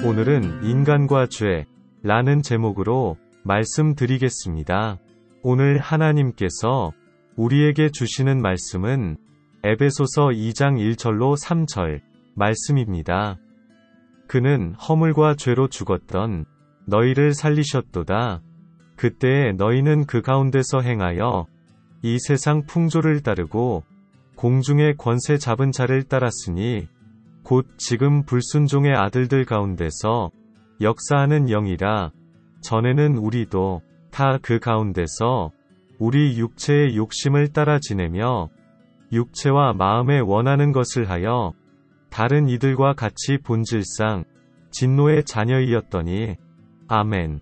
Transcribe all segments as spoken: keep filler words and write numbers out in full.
오늘은 인간과 죄라는 제목으로 말씀드리겠습니다. 오늘 하나님께서 우리에게 주시는 말씀은 에베소서 이 장 일 절로 삼 절 말씀입니다. 그는 허물과 죄로 죽었던 너희를 살리셨도다. 그때에 너희는 그 가운데서 행하여 이 세상 풍조를 따르고 공중의 권세 잡은 자를 따랐으니 곧 지금 불순종의 아들들 가운데서 역사하는 영이라. 전에는 우리도 다 그 가운데서 우리 육체의 욕심을 따라 지내며 육체와 마음에 원하는 것을 하여 다른 이들과 같이 본질상 진노의 자녀이었더니 아멘.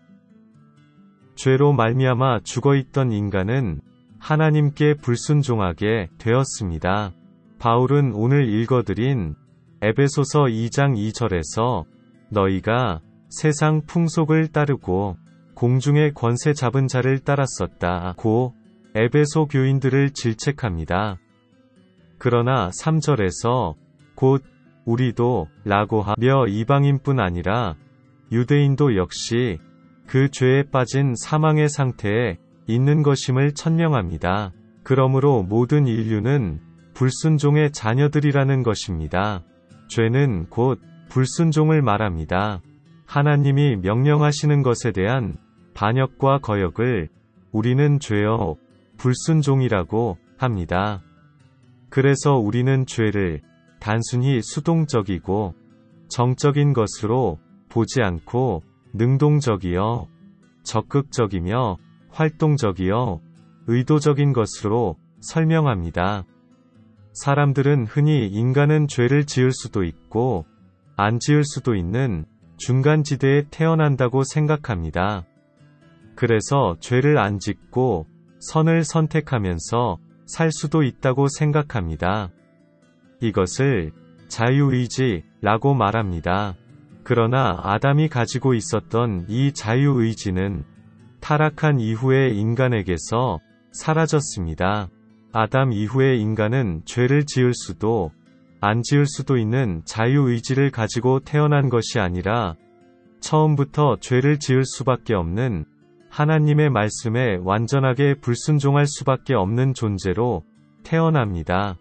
죄로 말미암아 죽어있던 인간은 하나님께 불순종하게 되었습니다. 바울은 오늘 읽어드린 에베소서 이 장 이 절에서 너희가 세상 풍속을 따르고 공중의 권세 잡은 자를 따랐었다고 에베소 교인들을 질책합니다. 그러나 삼 절에서 곧 우리도 라고 하며 이방인뿐 아니라 유대인도 역시 그 죄에 빠진 사망의 상태에 있는 것임을 천명합니다. 그러므로 모든 인류는 불순종의 자녀들이라는 것입니다. 죄는 곧 불순종을 말합니다. 하나님이 명령하시는 것에 대한 반역과 거역을 우리는 죄여 불순종이라고 합니다. 그래서 우리는 죄를 단순히 수동적이고 정적인 것으로 보지 않고 능동적이여 적극적이며 활동적이여 의도적인 것으로 설명합니다. 사람들은 흔히 인간은 죄를 지을 수도 있고 안 지을 수도 있는 중간지대에 태어난다고 생각합니다. 그래서 죄를 안 짓고 선을 선택하면서 살 수도 있다고 생각합니다. 이것을 자유의지라고 말합니다. 그러나 아담이 가지고 있었던 이 자유의지는 타락한 이후의 인간에게서 사라졌습니다. 아담 이후의 인간은 죄를 지을 수도 안 지을 수도 있는 자유의지를 가지고 태어난 것이 아니라 처음부터 죄를 지을 수밖에 없는 하나님의 말씀에 완전하게 불순종할 수밖에 없는 존재로 태어납니다.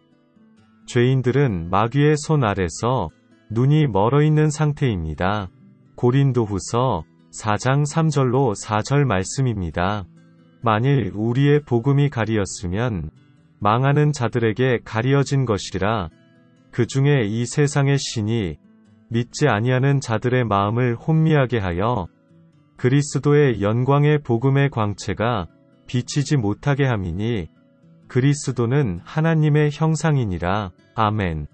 죄인들은 마귀의 손 아래서 눈이 멀어 있는 상태입니다. 고린도후서 사 장 삼 절로 사 절 말씀입니다. 만일 우리의 복음이 가리었으면 망하는 자들에게 가리어진 것이라. 그 중에 이 세상의 신이 믿지 아니하는 자들의 마음을 혼미하게 하여 그리스도의 영광의 복음의 광채가 비치지 못하게 함이니 그리스도는 하나님의 형상이니라. 아멘.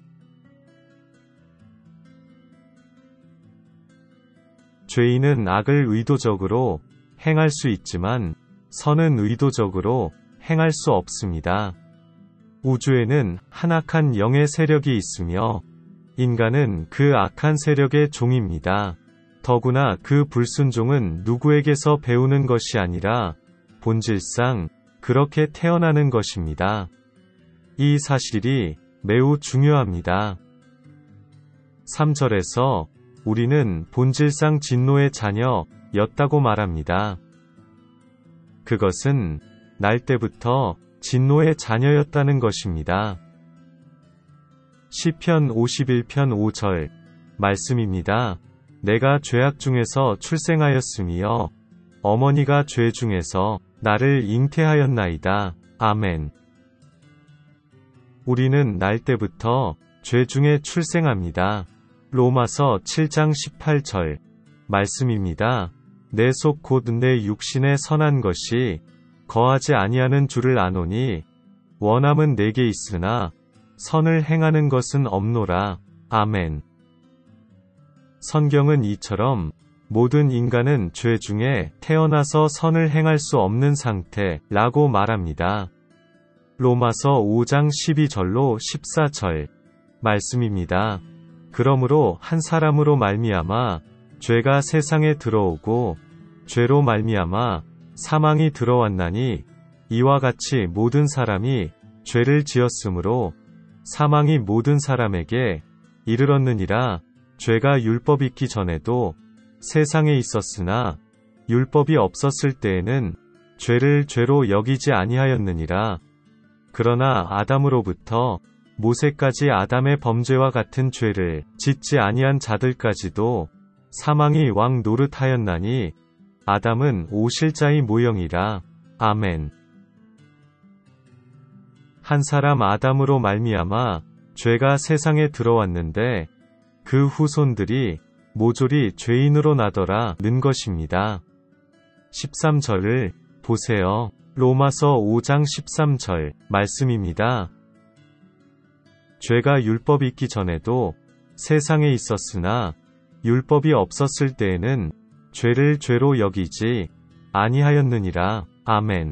죄인은 악을 의도적으로 행할 수 있지만 선은 의도적으로 행할 수 없습니다. 우주에는 한 악한 영의 세력이 있으며 인간은 그 악한 세력의 종입니다. 더구나 그 불순종은 누구에게서 배우는 것이 아니라 본질상 그렇게 태어나는 것입니다. 이 사실이 매우 중요합니다. 삼 절에서 우리는 본질상 진노의 자녀였다고 말합니다. 그것은 날 때부터 진노의 자녀였다는 것입니다. 시편 오십일 편 오 절 말씀입니다. 내가 죄악 중에서 출생하였으며 어머니가 죄 중에서 나를 잉태하였나이다. 아멘. 우리는 날 때부터 죄 중에 출생합니다. 로마서 칠 장 십팔 절 말씀입니다. 내 속 곧 내 육신에 선한 것이 거하지 아니하는 줄을 아노니 원함은 내게 있으나 선을 행하는 것은 없노라. 아멘. 성경은 이처럼 모든 인간은 죄 중에 태어나서 선을 행할 수 없는 상태라고 말합니다. 로마서 오 장 십이 절로 십사 절 말씀입니다. 그러므로 한 사람으로 말미암아 죄가 세상에 들어오고 죄로 말미암아 사망이 들어왔나니 이와 같이 모든 사람이 죄를 지었으므로 사망이 모든 사람에게 이르렀느니라. 죄가 율법 있기 전에도 세상에 있었으나 율법이 없었을 때에는 죄를 죄로 여기지 아니하였느니라. 그러나 아담으로부터 모세까지 아담의 범죄와 같은 죄를 짓지 아니한 자들까지도 사망이 왕 노릇하였나니 아담은 오실자의 모형이라. 아멘. 한 사람 아담으로 말미암아 죄가 세상에 들어왔는데 그 후손들이 모조리 죄인으로 나더라 는 것입니다. 십삼 절을 보세요. 로마서 오 장 십삼 절 말씀입니다. 죄가 율법이 있기 전에도 세상에 있었으나 율법이 없었을 때에는 죄를 죄로 여기지 아니하였느니라. 아멘.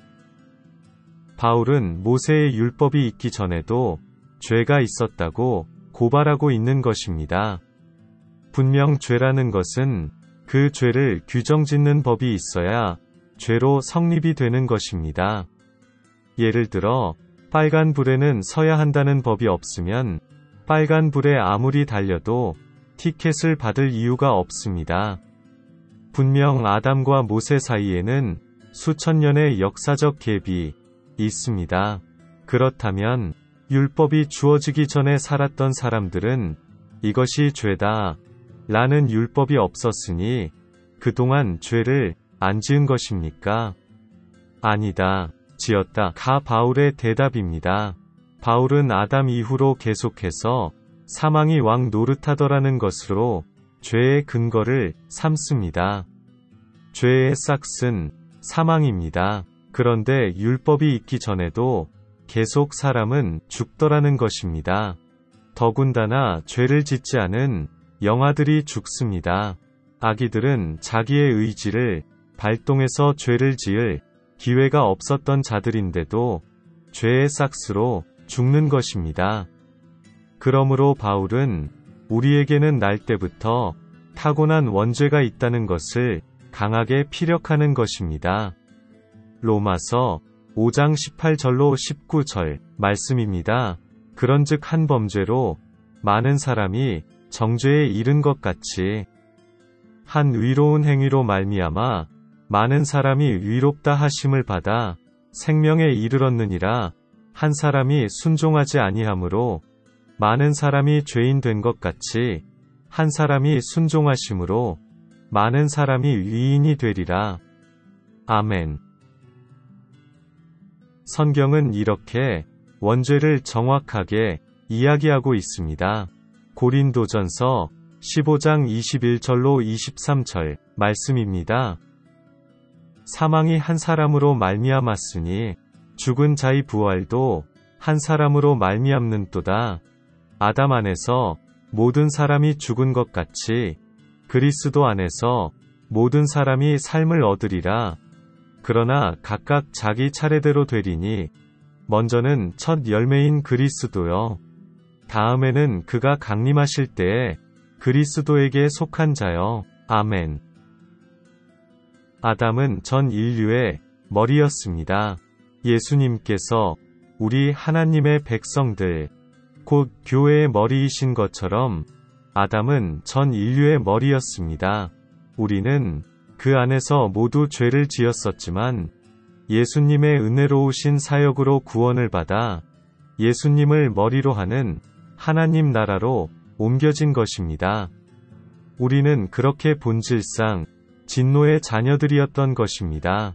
바울은 모세의 율법이 있기 전에도 죄가 있었다고 고발하고 있는 것입니다. 분명 죄라는 것은 그 죄를 규정짓는 법이 있어야 죄로 성립이 되는 것입니다. 예를 들어 빨간 불에는 서야 한다는 법이 없으면 빨간 불에 아무리 달려도 티켓을 받을 이유가 없습니다. 분명 아담과 모세 사이에는 수천 년의 역사적 갭이 있습니다. 그렇다면 율법이 주어지기 전에 살았던 사람들은 이것이 죄다 라는 율법이 없었으니 그동안 죄를 안 지은 것입니까? 아니다. 지었다. 가 바울의 대답입니다. 바울은 아담 이후로 계속해서 사망이 왕 노릇하더라는 것으로 죄의 근거를 삼습니다. 죄의 싹슨 사망입니다. 그런데 율법이 있기 전에도 계속 사람은 죽더라는 것입니다. 더군다나 죄를 짓지 않은 영아들이 죽습니다. 아기들은 자기의 의지를 발동해서 죄를 지을 기회가 없었던 자들인데도 죄의 싹스로 죽는 것입니다. 그러므로 바울은 우리에게는 날 때부터 타고난 원죄가 있다는 것을 강하게 피력하는 것입니다. 로마서 오 장 십팔 절로 십구 절 말씀입니다. 그런즉 한 범죄로 많은 사람이 정죄에 이른 것 같이 한 의로운 행위로 말미암아 많은 사람이 의롭다 하심을 받아 생명에 이르렀느니라. 한 사람이 순종하지 아니하므로 많은 사람이 죄인 된 것 같이 한 사람이 순종하심으로 많은 사람이 의인이 되리라. 아멘. 성경은 이렇게 원죄를 정확하게 이야기하고 있습니다. 고린도전서 십오 장 이십일 절로 이십삼 절 말씀입니다. 사망이 한 사람으로 말미암았으니 죽은 자의 부활도 한 사람으로 말미암는도다. 아담 안에서 모든 사람이 죽은 것 같이 그리스도 안에서 모든 사람이 삶을 얻으리라. 그러나 각각 자기 차례대로 되리니 먼저는 첫 열매인 그리스도요. 다음에는 그가 강림하실 때에 그리스도에게 속한 자요. 아멘. 아담은 전 인류의 머리였습니다. 예수님께서 우리 하나님의 백성들, 곧 교회의 머리이신 것처럼 아담은 전 인류의 머리였습니다. 우리는 그 안에서 모두 죄를 지었었지만 예수님의 은혜로우신 사역으로 구원을 받아 예수님을 머리로 하는 하나님 나라로 옮겨진 것입니다. 우리는 그렇게 본질상 진노의 자녀들이었던 것입니다.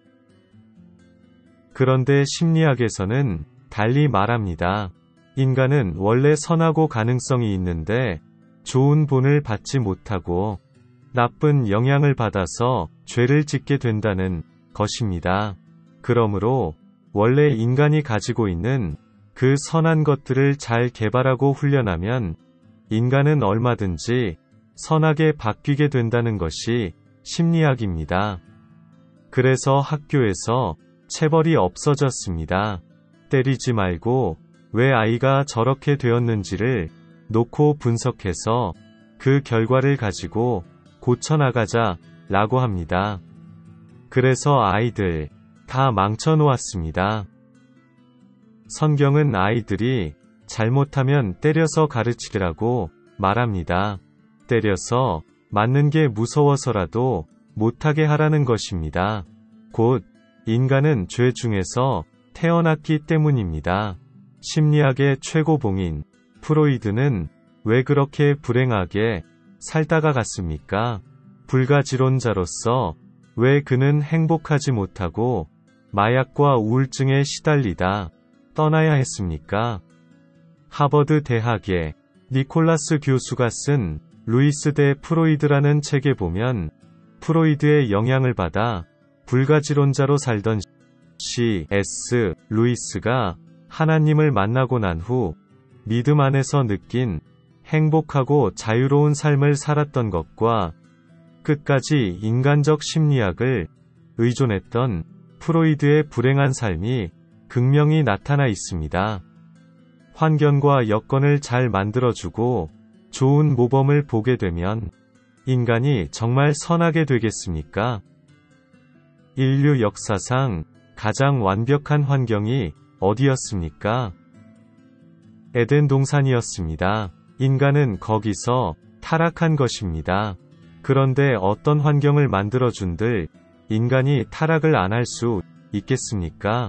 그런데 심리학에서는 달리 말합니다. 인간은 원래 선하고 가능성이 있는데 좋은 본을 받지 못하고 나쁜 영향을 받아서 죄를 짓게 된다는 것입니다. 그러므로 원래 인간이 가지고 있는 그 선한 것들을 잘 개발하고 훈련하면 인간은 얼마든지 선하게 바뀌게 된다는 것이 심리학입니다. 그래서 학교에서 체벌이 없어졌습니다. 때리지 말고 왜 아이가 저렇게 되었는지를 놓고 분석해서 그 결과를 가지고 고쳐나가자 라고 합니다. 그래서 아이들 다 망쳐놓았습니다. 성경은 아이들이 잘못하면 때려서 가르치라고 말합니다. 때려서 맞는 게 무서워서라도 못하게 하라는 것입니다. 곧 인간은 죄 중에서 태어났기 때문입니다. 심리학의 최고봉인 프로이드는 왜 그렇게 불행하게 살다가 갔습니까? 불가지론자로서 왜 그는 행복하지 못하고 마약과 우울증에 시달리다 떠나야 했습니까? 하버드 대학의 니콜라스 교수가 쓴 루이스 대 프로이드라는 책에 보면 프로이드의 영향을 받아 불가지론자로 살던 씨 에스 루이스가 하나님을 만나고 난 후 믿음 안에서 느낀 행복하고 자유로운 삶을 살았던 것과 끝까지 인간적 심리학을 의존했던 프로이드의 불행한 삶이 극명히 나타나 있습니다. 환경과 여건을 잘 만들어주고 좋은 모범을 보게 되면 인간이 정말 선하게 되겠습니까? 인류 역사상 가장 완벽한 환경이 어디였습니까? 에덴 동산이었습니다. 인간은 거기서 타락한 것입니다. 그런데 어떤 환경을 만들어준들 인간이 타락을 안 할 수 있겠습니까?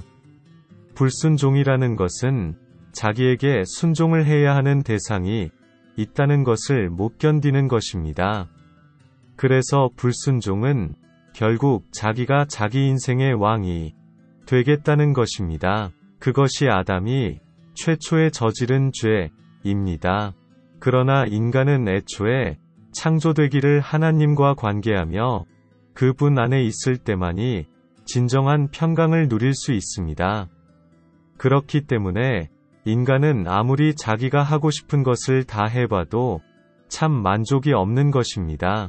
불순종이라는 것은 자기에게 순종을 해야 하는 대상이 있다는 것을 못 견디는 것입니다. 그래서 불순종은 결국 자기가 자기 인생의 왕이 되겠다는 것입니다. 그것이 아담이 최초에 저지른 죄입니다. 그러나 인간은 애초에 창조되기를 하나님과 관계하며 그분 안에 있을 때만이 진정한 평강을 누릴 수 있습니다. 그렇기 때문에 인간은 아무리 자기가 하고 싶은 것을 다 해봐도 참 만족이 없는 것입니다.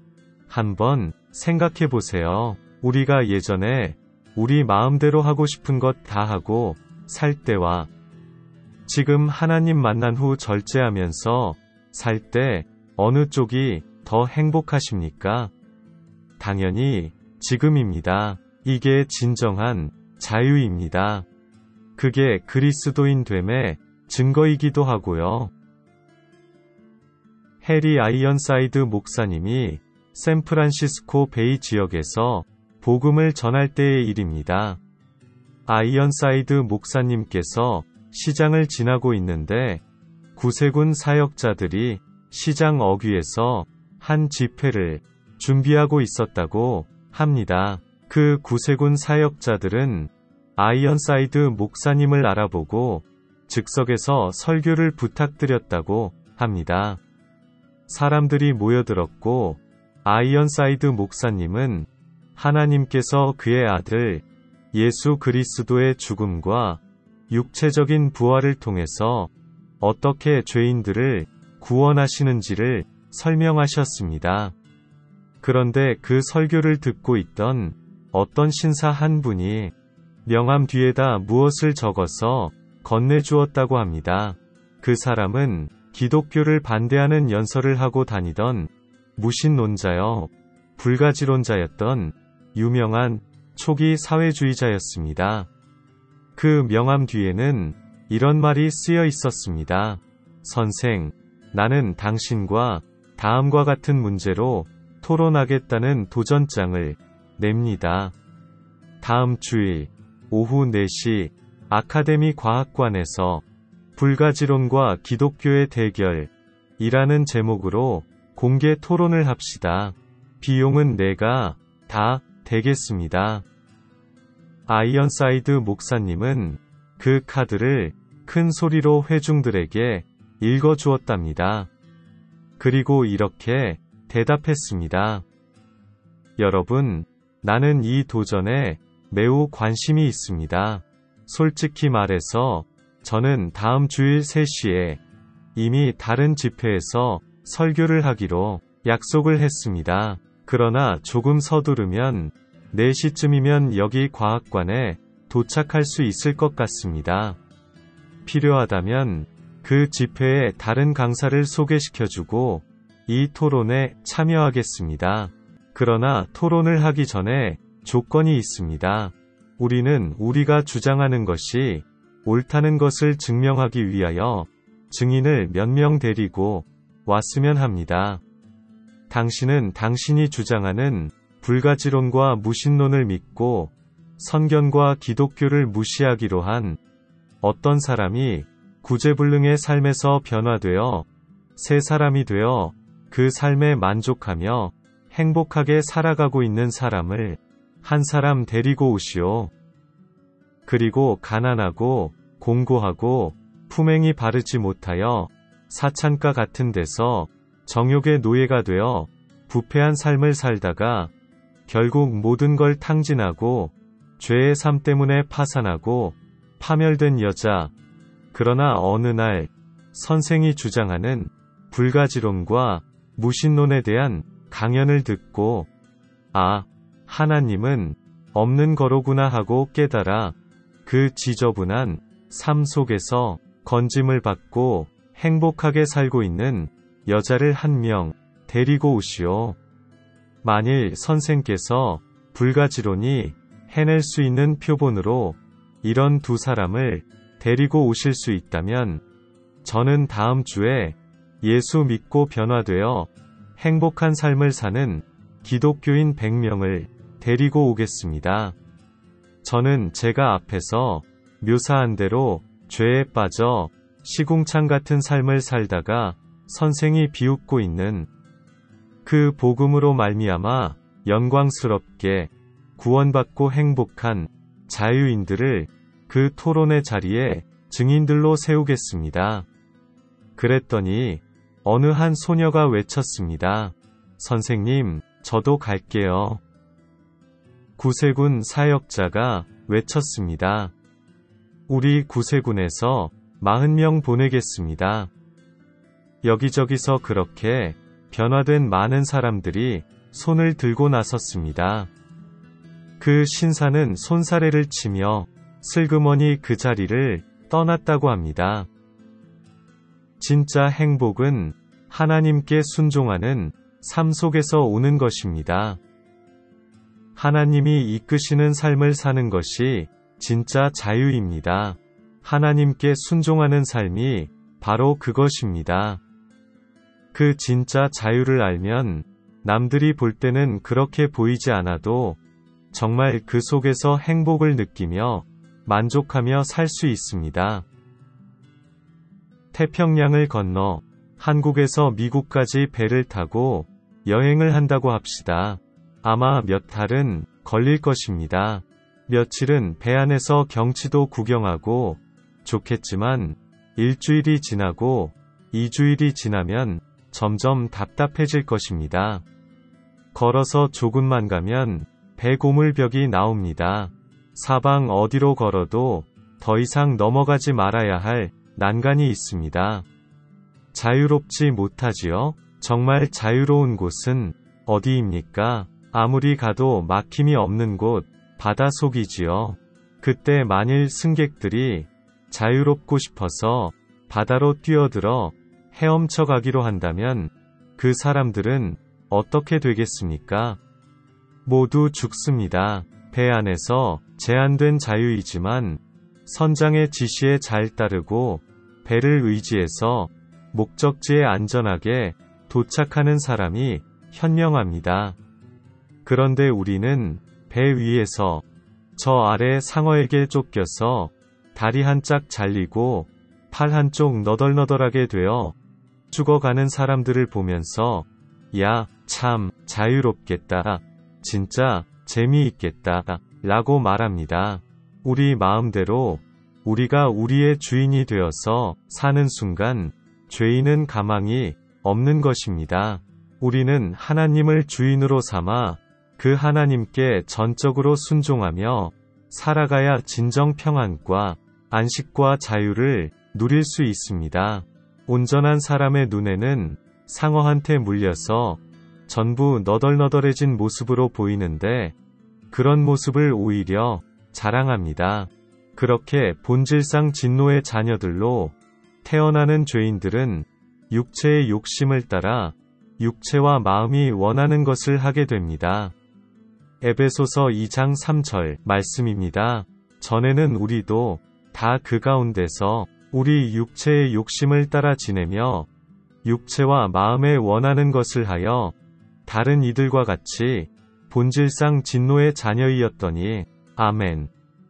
한번 생각해 보세요. 우리가 예전에 우리 마음대로 하고 싶은 것 다 하고 살 때와 지금 하나님 만난 후 절제하면서 살 때 어느 쪽이 더 행복하십니까? 당연히 지금입니다. 이게 진정한 자유입니다. 그게 그리스도인 됨의 증거이기도 하고요. 해리 아이언사이드 목사님이 샌프란시스코 베이 지역에서 복음을 전할 때의 일입니다. 아이언사이드 목사님께서 시장을 지나고 있는데 구세군 사역자들이 시장 어귀에서 한 집회를 준비하고 있었다고 합니다. 그 구세군 사역자들은 아이언사이드 목사님을 알아보고 즉석에서 설교를 부탁드렸다고 합니다. 사람들이 모여들었고 아이언사이드 목사님은 하나님께서 그의 아들 예수 그리스도의 죽음과 육체적인 부활을 통해서 어떻게 죄인들을 구원하시는지를 설명하셨습니다. 그런데 그 설교를 듣고 있던 어떤 신사 한 분이 명함 뒤에다 무엇을 적어서 건네주었다고 합니다. 그 사람은 기독교를 반대하는 연설을 하고 다니던 무신론자여 불가지론자였던 유명한 초기 사회주의자였습니다. 그 명함 뒤에는 이런 말이 쓰여 있었습니다. 선생, 나는 당신과 다음과 같은 문제로 토론하겠다는 도전장을 냅니다. 다음 주일 오후 네 시 아카데미 과학관에서 불가지론과 기독교의 대결이라는 제목으로 공개 토론을 합시다. 비용은 내가 다 대겠습니다. 아이언사이드 목사님은 그 카드를 큰 소리로 회중들에게 읽어주었답니다. 그리고 이렇게 대답했습니다. 여러분, 나는 이 도전에 매우 관심이 있습니다. 솔직히 말해서 저는 다음 주일 세 시에 이미 다른 집회에서 설교를 하기로 약속을 했습니다. 그러나 조금 서두르면 네 시쯤이면 여기 과학관에 도착할 수 있을 것 같습니다. 필요하다면 그 집회에 다른 강사를 소개시켜주고 이 토론에 참여하겠습니다. 그러나 토론을 하기 전에 조건이 있습니다. 우리는 우리가 주장하는 것이 옳다는 것을 증명하기 위하여 증인을 몇 명 데리고 왔으면 합니다. 당신은 당신이 주장하는 불가지론과 무신론을 믿고 선견과 기독교를 무시하기로 한 어떤 사람이 구제불능의 삶에서 변화되어 새 사람이 되어 그 삶에 만족하며 행복하게 살아가고 있는 사람을 한 사람 데리고 오시오. 그리고 가난하고 공고하고 품행이 바르지 못하여 사찬가 같은 데서 정욕의 노예가 되어 부패한 삶을 살다가 결국 모든 걸 탕진하고 죄의 삶 때문에 파산하고 파멸된 여자. 그러나 어느 날 선생이 주장하는 불가지론과 무신론에 대한 강연을 듣고 아, 하나님은 없는 거로구나 하고 깨달아 그 지저분한 삶 속에서 건짐을 받고 행복하게 살고 있는 여자를 한 명 데리고 오시오. 만일 선생께서 불가지론이 해낼 수 있는 표본으로 이런 두 사람을 데리고 오실 수 있다면 저는 다음 주에 예수 믿고 변화되어 행복한 삶을 사는 기독교인 백 명을 데리고 오겠습니다. 저는 제가 앞에서 묘사한 대로 죄에 빠져 시궁창 같은 삶을 살다가 선생이 비웃고 있는 그 복음으로 말미암아 영광스럽게 구원받고 행복한 자유인들을 그 토론의 자리에 증인들로 세우겠습니다. 그랬더니 어느 한 소녀가 외쳤습니다. 선생님, 저도 갈게요. 구세군 사역자가 외쳤습니다. 우리 구세군에서 사십 명 보내겠습니다. 여기저기서 그렇게 변화된 많은 사람들이 손을 들고 나섰습니다. 그 신사는 손사래를 치며 슬그머니 그 자리를 떠났다고 합니다. 진짜 행복은 하나님께 순종하는 삶 속에서 오는 것입니다. 하나님이 이끄시는 삶을 사는 것이 진짜 자유입니다. 하나님께 순종하는 삶이 바로 그것입니다. 그 진짜 자유를 알면 남들이 볼 때는 그렇게 보이지 않아도 정말 그 속에서 행복을 느끼며 만족하며 살 수 있습니다. 태평양을 건너 한국에서 미국까지 배를 타고 여행을 한다고 합시다. 아마 몇 달은 걸릴 것입니다. 며칠은 배 안에서 경치도 구경하고 좋겠지만 일주일이 지나고 이주일이 지나면 점점 답답해질 것입니다. 걸어서 조금만 가면 배 고물벽이 나옵니다. 사방 어디로 걸어도 더 이상 넘어가지 말아야 할 난간이 있습니다. 자유롭지 못하지요? 정말 자유로운 곳은 어디입니까? 아무리 가도 막힘이 없는 곳, 바다속이지요. 그때 만일 승객들이 자유롭고 싶어서 바다로 뛰어들어 헤엄쳐 가기로 한다면 그 사람들은 어떻게 되겠습니까? 모두 죽습니다. 배 안에서 제한된 자유이지만 선장의 지시에 잘 따르고 배를 의지해서 목적지에 안전하게 도착하는 사람이 현명합니다. 그런데 우리는 배 위에서 저 아래 상어에게 쫓겨서 다리 한짝 잘리고 팔 한쪽 너덜너덜하게 되어 죽어가는 사람들을 보면서 야, 참 자유롭겠다. 진짜 재미있겠다. 라고 말합니다. 우리 마음대로 우리가 우리의 주인이 되어서 사는 순간 죄인은 가망이 없는 것입니다. 우리는 하나님을 주인으로 삼아 그 하나님께 전적으로 순종하며 살아가야 진정 평안과 안식과 자유를 누릴 수 있습니다. 온전한 사람의 눈에는 상어한테 물려서 전부 너덜너덜해진 모습으로 보이는데 그런 모습을 오히려 자랑합니다. 그렇게 본질상 진노의 자녀들로 태어나는 죄인들은 육체의 욕심을 따라 육체와 마음이 원하는 것을 하게 됩니다. 에베소서 이 장 삼 절 말씀입니다. 전에는 우리도 다 그 가운데서 우리 육체의 욕심을 따라 지내며 육체와 마음에 원하는 것을 하여 다른 이들과 같이 본질상 진노의 자녀이었더니 아멘.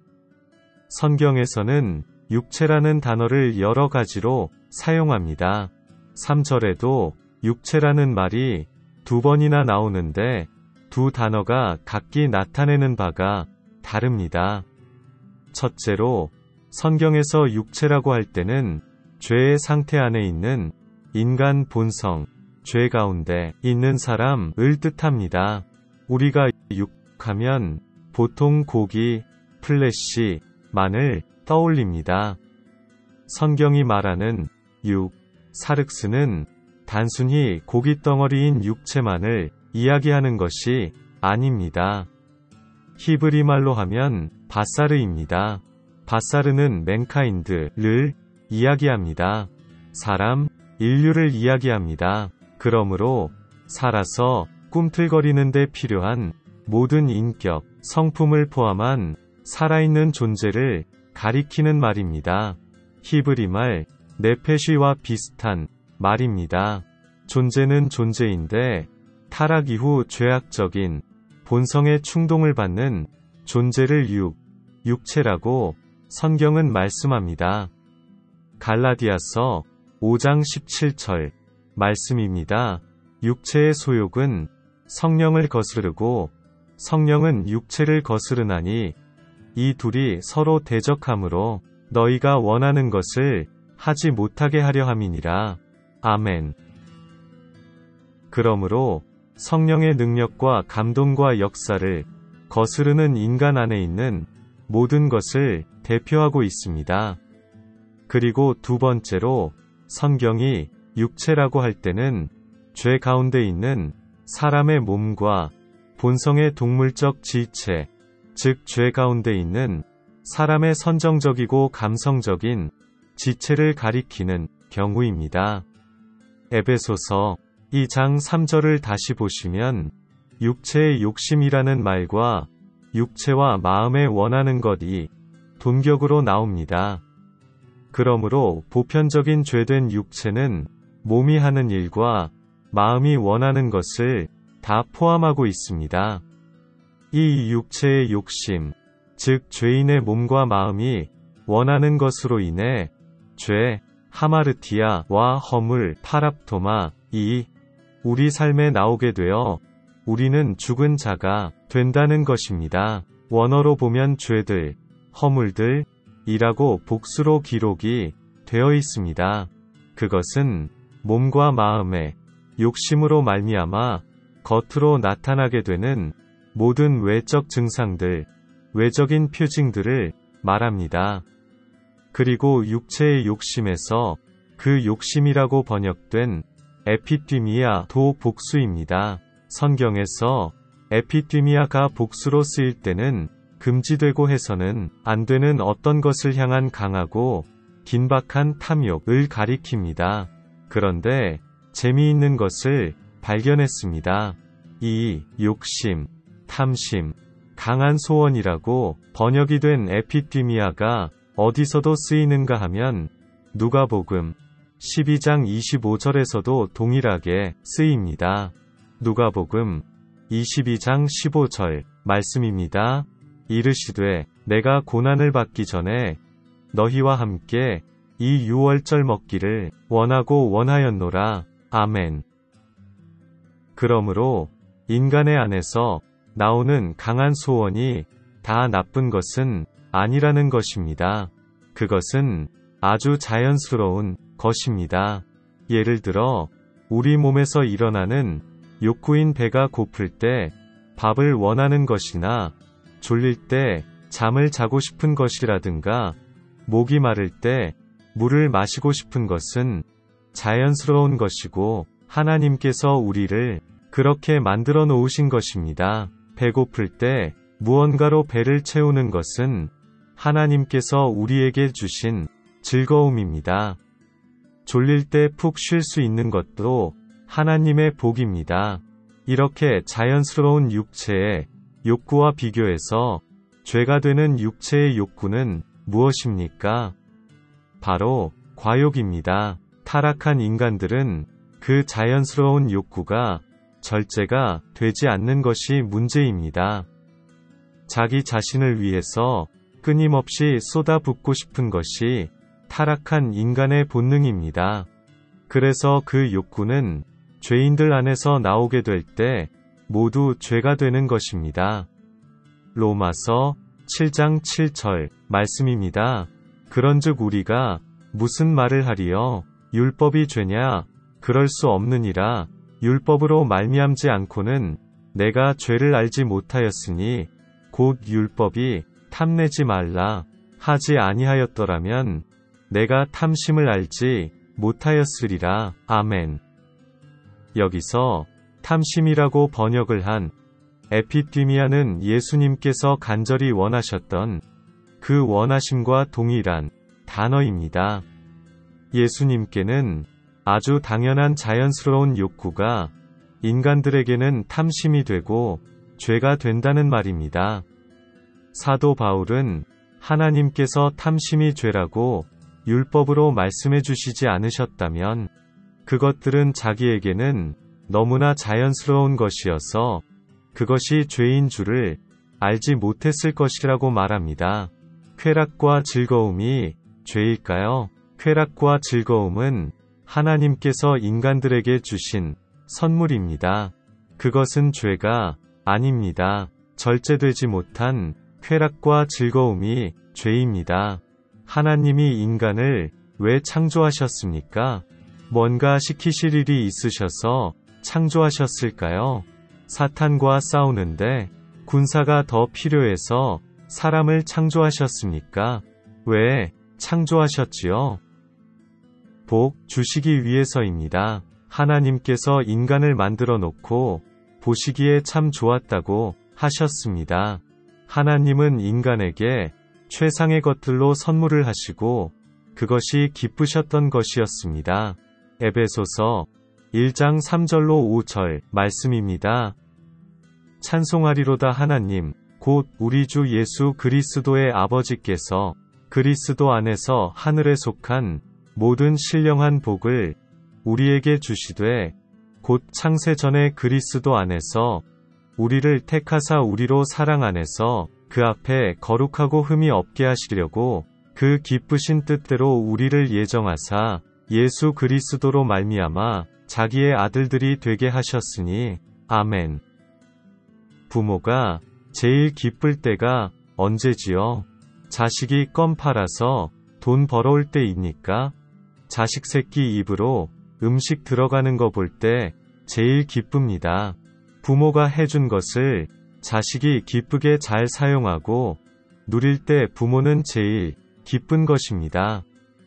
성경에서는 육체라는 단어를 여러 가지로 사용합니다. 삼 절에도 육체라는 말이 두 번이나 나오는데 두 단어가 각기 나타내는 바가 다릅니다. 첫째로 성경에서 육체라고 할 때는 죄의 상태 안에 있는 인간 본성, 죄 가운데 있는 사람을 뜻합니다. 우리가 육하면 보통 고기, 플래시만을 떠올립니다. 성경이 말하는 육, 사륵스는 단순히 고깃덩어리인 육체만을 이야기하는 것이 아닙니다. 히브리 말로 하면 바사르입니다. 바사르는 맨카인드를 이야기합니다. 사람, 인류를 이야기합니다. 그러므로 살아서 꿈틀거리는 데 필요한 모든 인격, 성품을 포함한 살아있는 존재를 가리키는 말입니다. 히브리 말 네페쉬와 비슷한 말입니다. 존재는 존재인데 타락 이후 죄악적인 본성의 충동을 받는 존재를 육, 육체라고 성경은 말씀합니다. 갈라디아서 오 장 십칠 절 말씀입니다. 육체의 소욕은 성령을 거스르고 성령은 육체를 거스르나니 이 둘이 서로 대적하므로 너희가 원하는 것을 하지 못하게 하려 함이니라. 아멘. 그러므로 성령의 능력과 감동과 역사를 거스르는 인간 안에 있는 모든 것을 대표하고 있습니다. 그리고 두 번째로 성경이 육체라고 할 때는 죄 가운데 있는 사람의 몸과 본성의 동물적 지체, 즉 죄 가운데 있는 사람의 선정적이고 감성적인 지체를 가리키는 경우입니다. 에베소서 이 장 삼 절을 다시 보시면 육체의 욕심이라는 말과 육체와 마음에 원하는 것이 동격으로 나옵니다. 그러므로 보편적인 죄된 육체는 몸이 하는 일과 마음이 원하는 것을 다 포함하고 있습니다. 이 육체의 욕심, 즉 죄인의 몸과 마음이 원하는 것으로 인해 죄, 하마르티아와 허물, 파랍토마, 이 우리 삶에 나오게 되어 우리는 죽은 자가 된다는 것입니다. 원어로 보면 죄들, 허물들, 이라고 복수로 기록이 되어 있습니다. 그것은 몸과 마음의 욕심으로 말미암아 겉으로 나타나게 되는 모든 외적 증상들, 외적인 표징들을 말합니다. 그리고 육체의 욕심에서 그 욕심이라고 번역된 에피디미아도 복수입니다. 성경에서 에피디미아가 복수로 쓰일 때는 금지되고 해서는 안 되는 어떤 것을 향한 강하고 긴박한 탐욕을 가리킵니다. 그런데 재미있는 것을 발견했습니다. 이 욕심, 탐심, 강한 소원이라고 번역이 된 에피디미아가 어디서도 쓰이는가 하면 누가복음 십이 장 이십오 절에서도 동일하게 쓰입니다. 누가복음 이십이 장 십오 절 말씀입니다. 이르시되 내가 고난을 받기 전에 너희와 함께 이 유월절 먹기를 원하고 원하였노라. 아멘. 그러므로 인간의 안에서 나오는 강한 소원이 다 나쁜 것은 아니라는 것입니다. 그것은 아주 자연스러운 것입니다. 예를 들어 우리 몸에서 일어나는 욕구인 배가 고플 때 밥을 원하는 것이나 졸릴 때 잠을 자고 싶은 것이라든가 목이 마를 때 물을 마시고 싶은 것은 자연스러운 것이고 하나님께서 우리를 그렇게 만들어 놓으신 것입니다. 배고플 때 무언가로 배를 채우는 것은 하나님께서 우리에게 주신 즐거움입니다. 졸릴 때 푹 쉴 수 있는 것도 하나님의 복입니다. 이렇게 자연스러운 육체의 욕구와 비교해서 죄가 되는 육체의 욕구는 무엇입니까? 바로 과욕입니다. 타락한 인간들은 그 자연스러운 욕구가 절제가 되지 않는 것이 문제입니다. 자기 자신을 위해서 끊임없이 쏟아붓고 싶은 것이 타락한 인간의 본능입니다. 그래서 그 욕구는 죄인들 안에서 나오게 될 때 모두 죄가 되는 것입니다. 로마서 칠 장 칠 절 말씀입니다. 그런즉 우리가 무슨 말을 하리요? 율법이 죄냐? 그럴 수 없느니라. 율법으로 말미암지 않고는 내가 죄를 알지 못하였으니 곧 율법이 탐내지 말라 하지 아니하였더라면 내가 탐심을 알지 못하였으리라. 아멘. 여기서 탐심이라고 번역을 한 에피디미아는 예수님께서 간절히 원하셨던 그 원하심과 동일한 단어입니다. 예수님께는 아주 당연한 자연스러운 욕구가 인간들에게는 탐심이 되고 죄가 된다는 말입니다. 사도 바울은 하나님께서 탐심이 죄라고 율법으로 말씀해 주시지 않으셨다면 그것들은 자기에게는 너무나 자연스러운 것이어서 그것이 죄인 줄을 알지 못했을 것이라고 말합니다. 쾌락과 즐거움이 죄일까요? 쾌락과 즐거움은 하나님께서 인간들에게 주신 선물입니다. 그것은 죄가 아닙니다. 절제되지 못한 쾌락과 즐거움이 죄입니다. 하나님이 인간을 왜 창조하셨습니까? 뭔가 시키실 일이 있으셔서 창조하셨을까요? 사탄과 싸우는데 군사가 더 필요해서 사람을 창조하셨습니까? 왜 창조하셨지요? 복 주시기 위해서입니다. 하나님께서 인간을 만들어 놓고 보시기에 참 좋았다고 하셨습니다. 하나님은 인간에게 최상의 것들로 선물을 하시고 그것이 기쁘셨던 것이었습니다. 에베소서 일 장 삼 절로 오 절 말씀입니다. 찬송하리로다 하나님 곧 우리 주 예수 그리스도의 아버지께서 그리스도 안에서 하늘에 속한 모든 신령한 복을 우리에게 주시되 곧 창세 전에 그리스도 안에서 우리를 택하사 우리로 사랑 안에서 그 앞에 거룩하고 흠이 없게 하시려고 그 기쁘신 뜻대로 우리를 예정하사 예수 그리스도로 말미암아 자기의 아들들이 되게 하셨으니 아멘. 부모가 제일 기쁠 때가 언제지요? 자식이 껌 팔아서 돈 벌어올 때입니까? 자식 새끼 입으로 음식 들어가는 거 볼 때 제일 기쁩니다. 부모가 해준 것을 자식이 기쁘게 잘 사용하고 누릴 때 부모는 제일 기쁜 것입니다.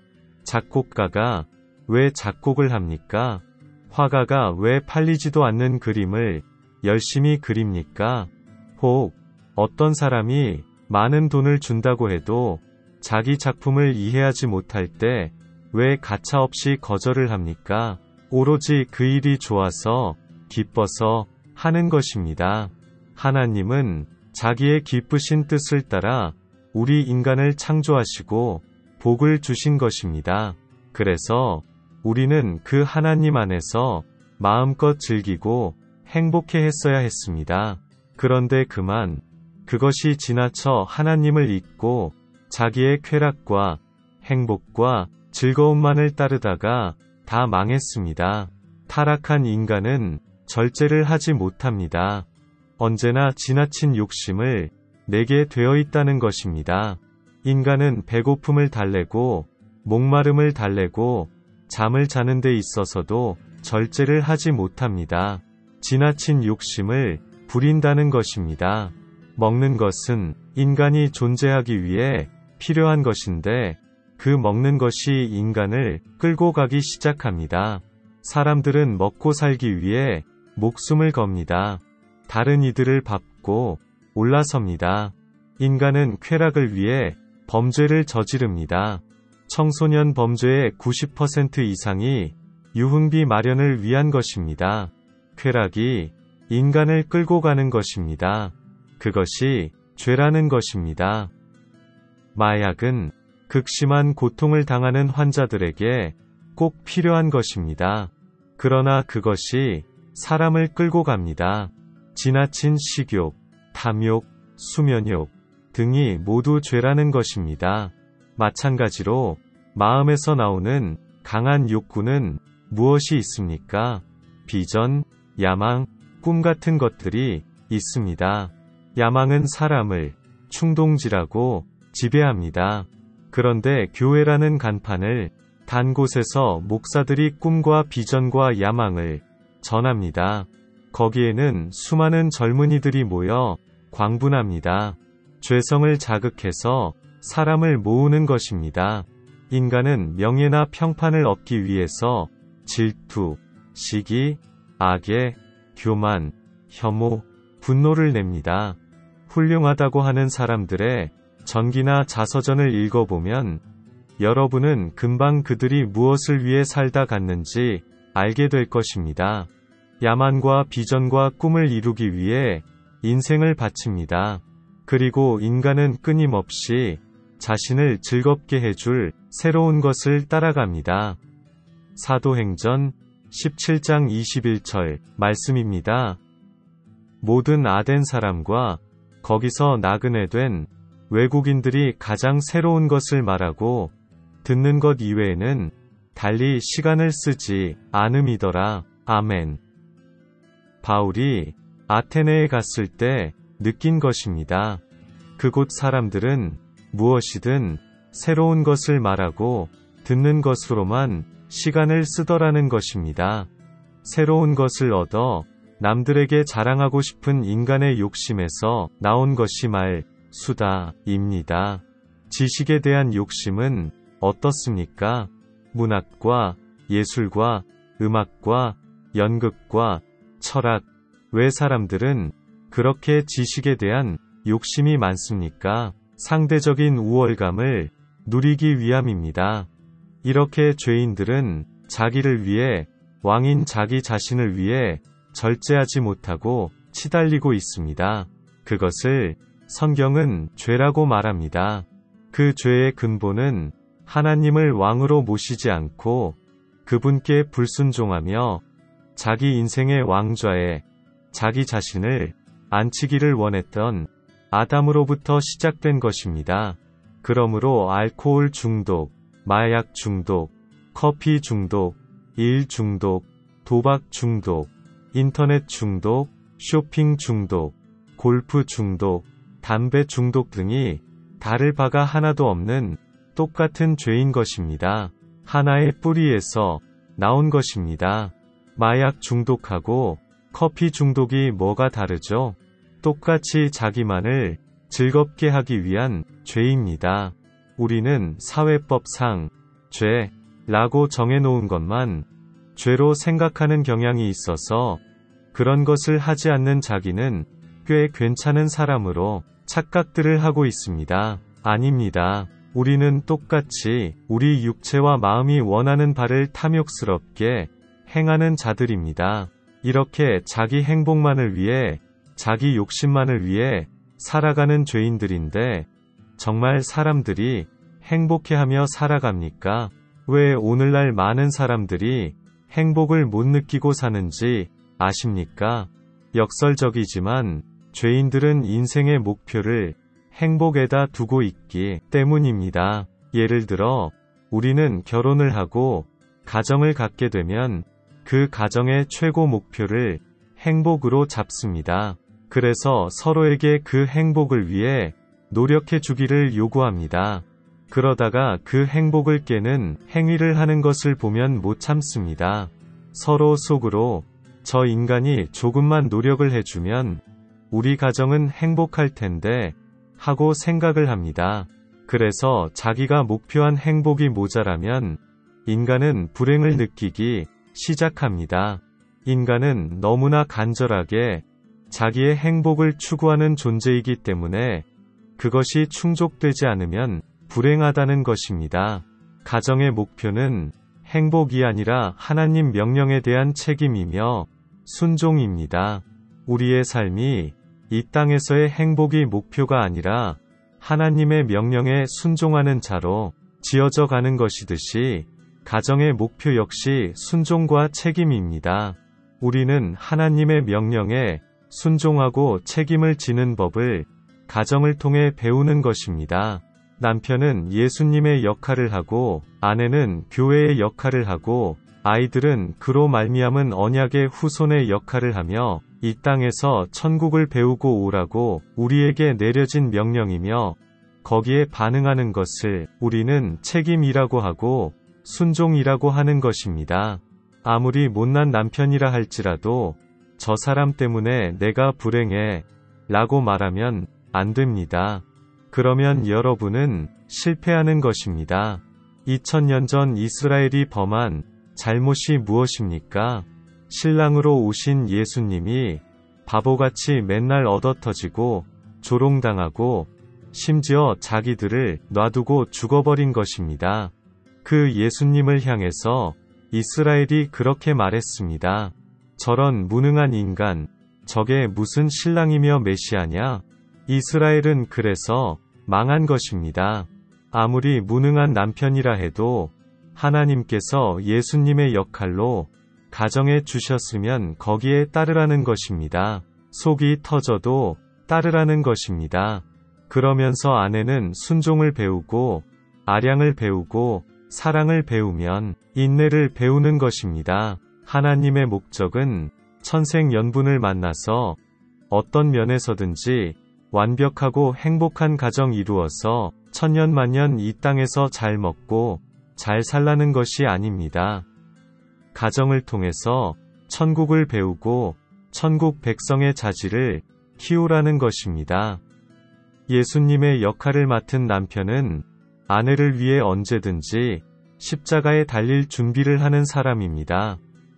작곡가가 왜 작곡을 합니까? 화가가 왜 팔리지도 않는 그림을 열심히 그립니까? 혹 어떤 사람이 많은 돈을 준다고 해도 자기 작품을 이해하지 못할 때 왜 가차없이 거절을 합니까? 오로지 그 일이 좋아서 기뻐서 하는 것입니다. 하나님은 자기의 기쁘신 뜻을 따라 우리 인간을 창조하시고 복을 주신 것입니다. 그래서 우리는 그 하나님 안에서 마음껏 즐기고 행복해 했어야 했습니다. 그런데 그만 그것이 지나쳐 하나님을 잊고 자기의 쾌락과 행복과 즐거움만을 따르다가 다 망했습니다. 타락한 인간은 절제를 하지 못합니다. 언제나 지나친 욕심을 내게 되어 있다는 것입니다. 인간은 배고픔을 달래고 목마름을 달래고 잠을 자는 데 있어서도 절제를 하지 못합니다. 지나친 욕심을 부린다는 것입니다. 먹는 것은 인간이 존재하기 위해 필요한 것인데 그 먹는 것이 인간을 끌고 가기 시작합니다. 사람들은 먹고 살기 위해 목숨을 겁니다. 다른 이들을 밟고 올라섭니다. 인간은 쾌락을 위해 범죄를 저지릅니다. 청소년 범죄의 구십 퍼센트 이상이 유흥비 마련을 위한 것입니다. 쾌락이 인간을 끌고 가는 것입니다. 그것이 죄라는 것입니다. 마약은 극심한 고통을 당하는 환자들에게 꼭 필요한 것입니다. 그러나 그것이 사람을 끌고 갑니다. 지나친 식욕, 탐욕, 수면욕 등이 모두 죄라는 것입니다. 마찬가지로 마음에서 나오는 강한 욕구는 무엇이 있습니까? 비전, 야망, 꿈 같은 것들이 있습니다. 야망은 사람을 충동질하고 지배합니다. 그런데 교회라는 간판을 단 곳에서 목사들이 꿈과 비전과 야망을 전합니다. 거기에는 수많은 젊은이들이 모여 광분합니다. 죄성을 자극해서 사람을 모으는 것입니다. 인간은 명예나 평판을 얻기 위해서 질투, 시기, 악의, 교만, 혐오, 분노를 냅니다. 훌륭하다고 하는 사람들의 전기나 자서전을 읽어보면 여러분은 금방 그들이 무엇을 위해 살다 갔는지 알게 될 것입니다. 야만과 비전과 꿈을 이루기 위해 인생을 바칩니다. 그리고 인간은 끊임없이 자신을 즐겁게 해줄 새로운 것을 따라갑니다. 사도행전 십칠 장 이십일 절 말씀입니다. 모든 아덴 사람과 거기서 나그네 된 외국인들이 가장 새로운 것을 말하고 듣는 것 이외에는 달리 시간을 쓰지 않음이더라. 아멘. 바울이 아테네에 갔을 때 느낀 것입니다. 그곳 사람들은 무엇이든 새로운 것을 말하고 듣는 것으로만 시간을 쓰더라는 것입니다. 새로운 것을 얻어 남들에게 자랑하고 싶은 인간의 욕심에서 나온 것이 말, 수다입니다. 지식에 대한 욕심은 어떻습니까? 문학과 예술과 음악과 연극과 철학, 왜 사람들은 그렇게 지식에 대한 욕심이 많습니까? 상대적인 우월감을 누리기 위함입니다. 이렇게 죄인들은 자기를 위해, 왕인 자기 자신을 위해 절제하지 못하고 치달리고 있습니다. 그것을 성경은 죄라고 말합니다. 그 죄의 근본은 하나님을 왕으로 모시지 않고 그분께 불순종하며 자기 인생의 왕좌에 자기 자신을 앉히기를 원했던 아담으로부터 시작된 것입니다. 그러므로 알코올 중독, 마약 중독, 커피 중독, 일 중독, 도박 중독, 인터넷 중독, 쇼핑 중독, 골프 중독, 담배 중독 등이 다를 바가 하나도 없는 똑같은 죄인 것입니다. 하나의 뿌리에서 나온 것입니다. 마약 중독하고 커피 중독이 뭐가 다르죠? 똑같이 자기만을 즐겁게 하기 위한 죄입니다. 우리는 사회법상 죄라고 정해놓은 것만 죄로 생각하는 경향이 있어서 그런 것을 하지 않는 자기는 꽤 괜찮은 사람으로 착각들을 하고 있습니다. 아닙니다. 우리는 똑같이 우리 육체와 마음이 원하는 바를 탐욕스럽게 행하는 자들입니다. 이렇게 자기 행복만을 위해, 자기 욕심만을 위해 살아가는 죄인들인데 정말 사람들이 행복해하며 살아갑니까? 왜 오늘날 많은 사람들이 행복을 못 느끼고 사는지 아십니까? 역설적이지만 죄인들은 인생의 목표를 행복에다 두고 있기 때문입니다. 예를 들어 우리는 결혼을 하고 가정을 갖게 되면 그 가정의 최고 목표를 행복으로 잡습니다. 그래서 서로에게 그 행복을 위해 노력해 주기를 요구합니다. 그러다가 그 행복을 깨는 행위를 하는 것을 보면 못 참습니다. 서로 속으로 저 인간이 조금만 노력을 해주면 우리 가정은 행복할 텐데 하고 생각을 합니다. 그래서 자기가 목표한 행복이 모자라면 인간은 불행을 느끼기 시작합니다. 인간은 너무나 간절하게 자기의 행복을 추구하는 존재이기 때문에 그것이 충족되지 않으면 불행하다는 것입니다. 가정의 목표는 행복이 아니라 하나님 명령에 대한 책임이며 순종입니다. 우리의 삶이 이 땅에서의 행복이 목표가 아니라 하나님의 명령에 순종하는 자로 지어져 가는 것이듯이 가정의 목표 역시 순종과 책임입니다. 우리는 하나님의 명령에 순종하고 책임을 지는 법을 가정을 통해 배우는 것입니다. 남편은 예수님의 역할을 하고, 아내는 교회의 역할을 하고, 아이들은 그로 말미암은 언약의 후손의 역할을 하며 이 땅에서 천국을 배우고 오라고 우리에게 내려진 명령이며, 거기에 반응하는 것을 우리는 책임이라고 하고 순종이라고 하는 것입니다. 아무리 못난 남편이라 할지라도 저 사람 때문에 내가 불행해 라고 말하면 안 됩니다. 그러면 여러분은 실패하는 것입니다. 이천 년 전 이스라엘이 범한 잘못이 무엇입니까? 신랑으로 오신 예수님이 바보같이 맨날 얻어터지고 조롱당하고 심지어 자기들을 놔두고 죽어버린 것입니다. 그 예수님을 향해서 이스라엘이 그렇게 말했습니다. 저런 무능한 인간, 저게 무슨 신랑이며 메시아냐? 이스라엘은 그래서 망한 것입니다. 아무리 무능한 남편이라 해도 하나님께서 예수님의 역할로 가정에 주셨으면 거기에 따르라는 것입니다. 속이 터져도 따르라는 것입니다. 그러면서 아내는 순종을 배우고 아량을 배우고 사랑을 배우면 인내를 배우는 것입니다. 하나님의 목적은 천생연분을 만나서 어떤 면에서든지 완벽하고 행복한 가정 이루어서 천년만년 이 땅에서 잘 먹고 잘 살라는 것이 아닙니다. 가정을 통해서 천국을 배우고 천국 백성의 자질을 키우라는 것입니다. 예수님의 역할을 맡은 남편은 아내를 위해 언제든지 십자가에 달릴 준비를 하는 사람입니다.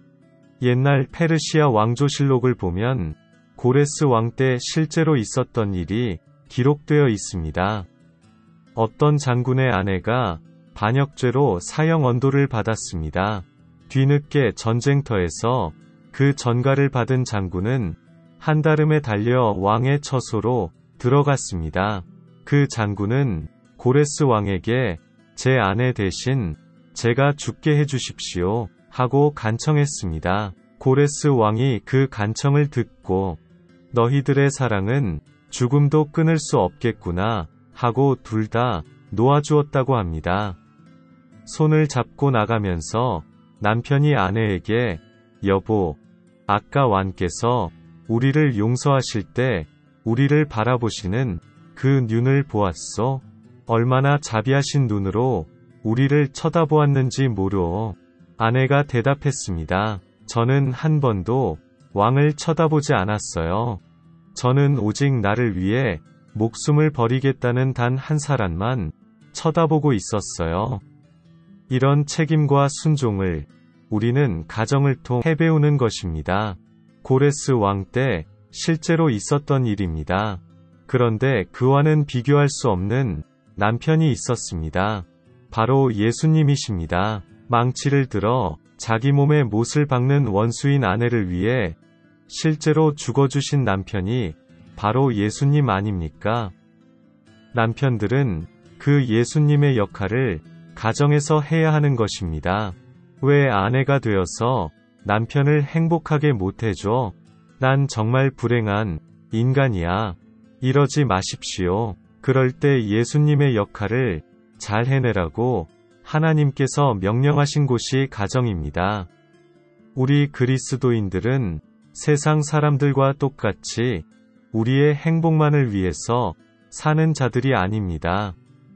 옛날 페르시아 왕조실록을 보면 고레스 왕 때 실제로 있었던 일이 기록되어 있습니다. 어떤 장군의 아내가 반역죄로 사형 언도를 받았습니다. 뒤늦게 전쟁터에서 그 전가를 받은 장군은 한달음에 달려 왕의 처소로 들어갔습니다. 그 장군은 고레스 왕에게 제 아내 대신 제가 죽게 해주십시오 하고 간청했습니다. 고레스 왕이 그 간청을 듣고 너희들의 사랑은 죽음도 끊을 수 없겠구나 하고 둘 다 놓아주었다고 합니다. 손을 잡고 나가면서 남편이 아내에게 여보, 아까 왕께서 우리를 용서하실 때 우리를 바라보시는 그 눈을 보았소? 얼마나 자비하신 눈으로 우리를 쳐다보았는지 모르오. 아내가 대답했습니다. 저는 한 번도 왕을 쳐다보지 않았어요. 저는 오직 나를 위해 목숨을 버리겠다는 단 한 사람만 쳐다보고 있었어요. 이런 책임과 순종을 우리는 가정을 통해 배우는 것입니다. 고레스 왕 때 실제로 있었던 일입니다. 그런데 그와는 비교할 수 없는 남편이 있었습니다. 바로 예수님이십니다. 망치를 들어 자기 몸에 못을 박는 원수인 아내를 위해 실제로 죽어주신 남편이 바로 예수님 아닙니까? 남편들은 그 예수님의 역할을 가정에서 해야 하는 것입니다. 왜 아내가 되어서 남편을 행복하게 못해줘? 난 정말 불행한 인간이야. 이러지 마십시오. 그럴 때 예수님의 역할을 잘 해내라고 하나님께서 명령하신 곳이 가정입니다. 우리 그리스도인들은 세상 사람들과 똑같이 우리의 행복만을 위해서 사는 자들이 아닙니다.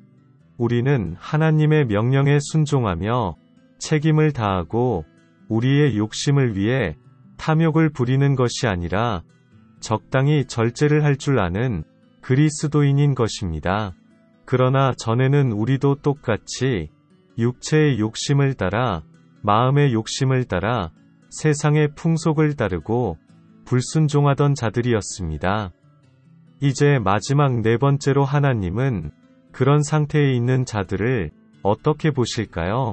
우리는 하나님의 명령에 순종하며 책임을 다하고 우리의 욕심을 위해 탐욕을 부리는 것이 아니라 적당히 절제를 할 줄 아는 그리스도인인 것입니다. 그러나 전에는 우리도 똑같이 육체의 욕심을 따라 마음의 욕심을 따라 세상의 풍속을 따르고 불순종하던 자들이었습니다. 이제 마지막 네 번째로 하나님은 그런 상태에 있는 자들을 어떻게 보실까요?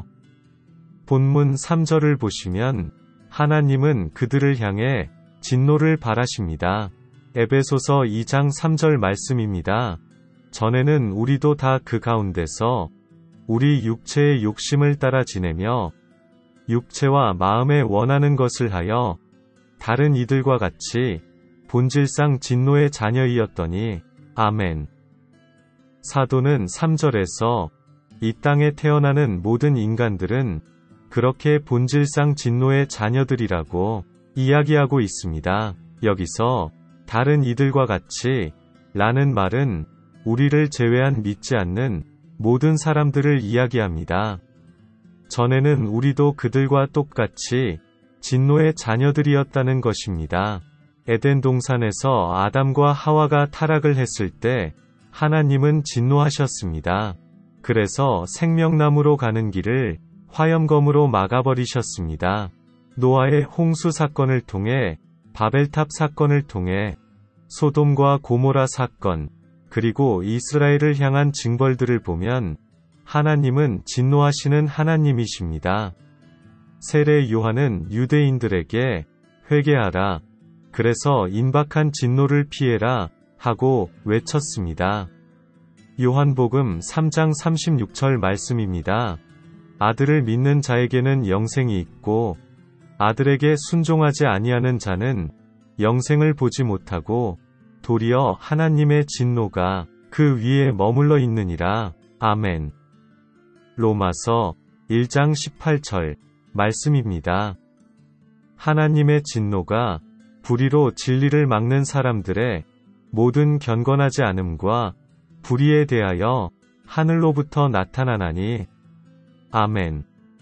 본문 삼 절을 보시면 하나님은 그들을 향해 진노를 발하십니다. 에베소서 이 장 삼 절 말씀입니다. 전에는 우리도 다 그 가운데서 우리 육체의 욕심을 따라 지내며 육체와 마음에 원하는 것을 하여 다른 이들과 같이 본질상 진노의 자녀이었더니 아멘. 사도는 삼 절에서 이 땅에 태어나는 모든 인간들은 그렇게 본질상 진노의 자녀들이라고 이야기하고 있습니다. 여기서 다른 이들과 같이 라는 말은 우리를 제외한 믿지 않는 모든 사람들을 이야기합니다. 전에는 우리도 그들과 똑같이 진노의 자녀들이었다는 것입니다. 에덴 동산에서 아담과 하와가 타락을 했을 때 하나님은 진노하셨습니다. 그래서 생명나무로 가는 길을 화염검으로 막아버리셨습니다. 노아의 홍수 사건을 통해, 바벨탑 사건을 통해, 소돔과 고모라 사건, 그리고 이스라엘을 향한 징벌들을 보면 하나님은 진노하시는 하나님이십니다. 세례 요한은 유대인들에게 회개하라, 그래서 임박한 진노를 피해라 하고 외쳤습니다. 요한복음 삼 장 삼십육 절 말씀입니다. 아들을 믿는 자에게는 영생이 있고 아들에게 순종하지 아니하는 자는 영생을 보지 못하고 도리어 하나님의 진노가 그 위에 머물러 있느니라. 아멘. 로마서 일 장 십팔 절 말씀입니다. 하나님의 진노가 불의로 진리를 막는 사람들의 모든 경건하지 않음과 불의에 대하여 하늘로부터 나타나나니. 아멘.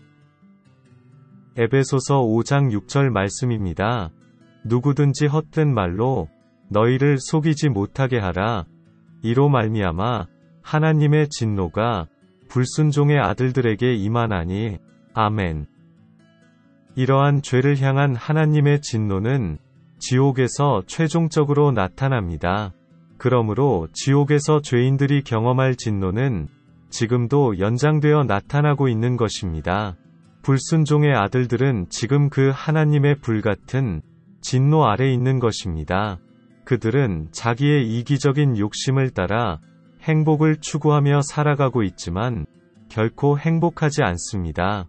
에베소서 오 장 육 절 말씀입니다. 누구든지 헛된 말로 너희를 속이지 못하게 하라. 이로 말미암아 하나님의 진노가 불순종의 아들들에게 임하나니. 아멘. 이러한 죄를 향한 하나님의 진노는 지옥에서 최종적으로 나타납니다. 그러므로 지옥에서 죄인들이 경험할 진노는 지금도 연장되어 나타나고 있는 것입니다. 불순종의 아들들은 지금 그 하나님의 불같은 진노 아래 있는 것입니다. 그들은 자기의 이기적인 욕심을 따라 행복을 추구하며 살아가고 있지만 결코 행복하지 않습니다.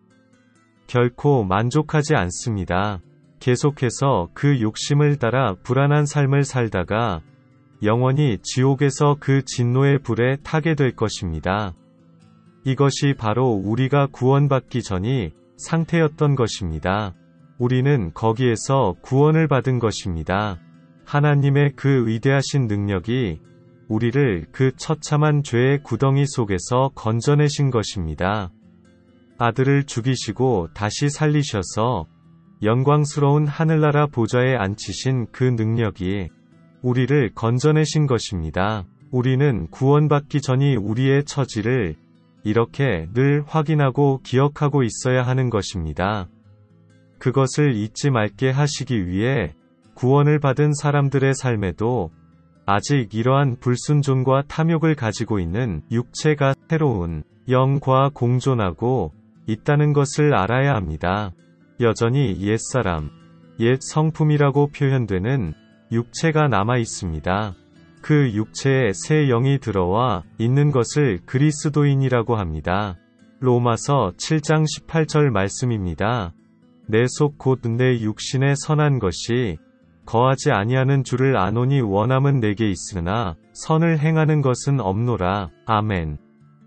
결코 만족하지 않습니다. 계속해서 그 욕심을 따라 불안한 삶을 살다가 영원히 지옥에서 그 진노의 불에 타게 될 것입니다. 이것이 바로 우리가 구원받기 전이 상태였던 것입니다. 우리는 거기에서 구원을 받은 것입니다. 하나님의 그 위대하신 능력이 우리를 그 처참한 죄의 구덩이 속에서 건져내신 것입니다. 아들을 죽이시고 다시 살리셔서 영광스러운 하늘나라 보좌에 앉히신 그 능력이 우리를 건져내신 것입니다. 우리는 구원받기 전이 우리의 처지를 이렇게 늘 확인하고 기억하고 있어야 하는 것입니다. 그것을 잊지 말게 하시기 위해 구원을 받은 사람들의 삶에도 아직 이러한 불순종과 탐욕을 가지고 있는 육체가 새로운 영과 공존하고 있다는 것을 알아야 합니다. 여전히 옛사람, 옛 성품이라고 표현되는 육체가 남아 있습니다. 그 육체에 새 영이 들어와 있는 것을 그리스도인이라고 합니다. 로마서 칠 장 십팔 절 말씀입니다. 내 속 곧 내 육신에 선한 것이 거하지 아니하는 줄을 아노니 원함은 내게 있으나 선을 행하는 것은 없노라. 아멘.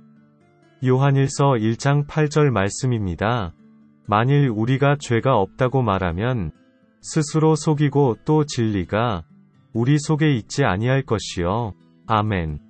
요한일서 일 장 팔 절 말씀입니다. 만일 우리가 죄가 없다고 말하면 스스로 속이고 또 진리가 우리 속에 있지 아니할 것이요. 아멘.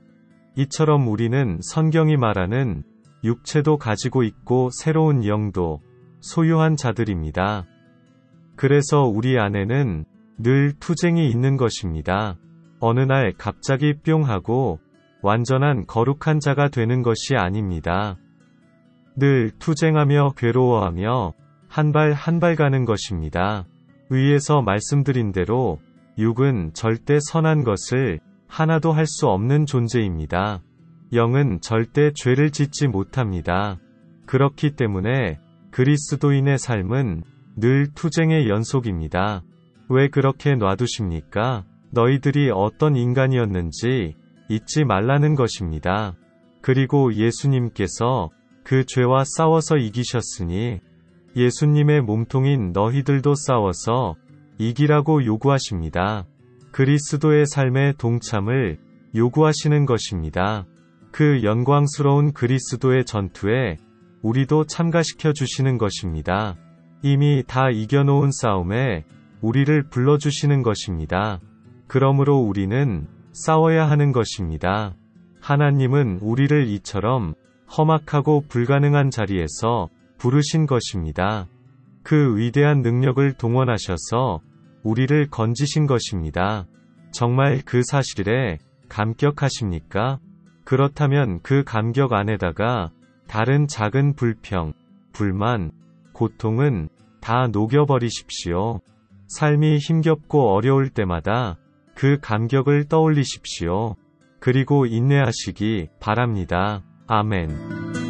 이처럼 우리는 성경이 말하는 육체도 가지고 있고 새로운 영도 소유한 자들입니다. 그래서 우리 안에는 늘 투쟁이 있는 것입니다. 어느 날 갑자기 뿅 하고 완전한 거룩한 자가 되는 것이 아닙니다. 늘 투쟁하며 괴로워하며 한 발 한 발 가는 것입니다. 위에서 말씀드린 대로 육은 절대 선한 것을 하나도 할 수 없는 존재입니다. 영은 절대 죄를 짓지 못합니다. 그렇기 때문에 그리스도인의 삶은 늘 투쟁의 연속입니다. 왜 그렇게 놔두십니까? 너희들이 어떤 인간이었는지 잊지 말라는 것입니다. 그리고 예수님께서 그 죄와 싸워서 이기셨으니 예수님의 몸통인 너희들도 싸워서 이기라고 요구하십니다. 그리스도의 삶에 동참을 요구하시는 것입니다. 그 영광스러운 그리스도의 전투에 우리도 참가시켜 주시는 것입니다. 이미 다 이겨놓은 싸움에 우리를 불러주시는 것입니다. 그러므로 우리는 싸워야 하는 것입니다. 하나님은 우리를 이처럼 험악하고 불가능한 자리에서 부르신 것입니다. 그 위대한 능력을 동원하셔서 우리를 건지신 것입니다. 정말 그 사실에 감격하십니까? 그렇다면 그 감격 안에다가 다른 작은 불평, 불만, 고통은 다 녹여버리십시오. 삶이 힘겹고 어려울 때마다 그 감격을 떠올리십시오. 그리고 인내하시기 바랍니다. 아멘.